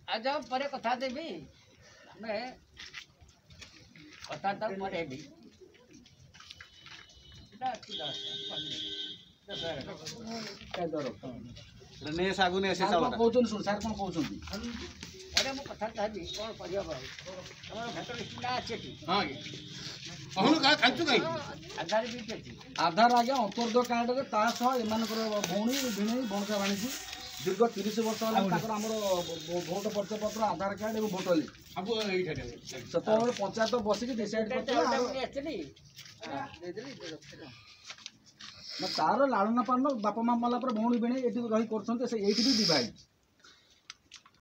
आज पर कथा देवी मैं कथा तक पर हेबी ने सागु ने से चावल कहउछन सुन सर कोन कहउछन अरे मो कथा कहबी कोन करियो भाई हमर भेटर लिखना अछि कि हां कहनु का खांचु काई आधार भी अछि आधार आगे अंतर्द कार्ड रे ता सह एमानकर भौणी भिणई बणका बाणीजी दीर्घ 30 वर्ष होला ताकर हमर भोट परिचय पत्र आधार कार्ड एवं भोटर लिस्ट अब एई ठे सतोर पंचायत बसी के डिसाइड करतला एक्चुअली दे देली तार लाड़ना पालन बापा माँ मला पर भौणी भिणई एठी रही करछन से एठी भी डिवाइड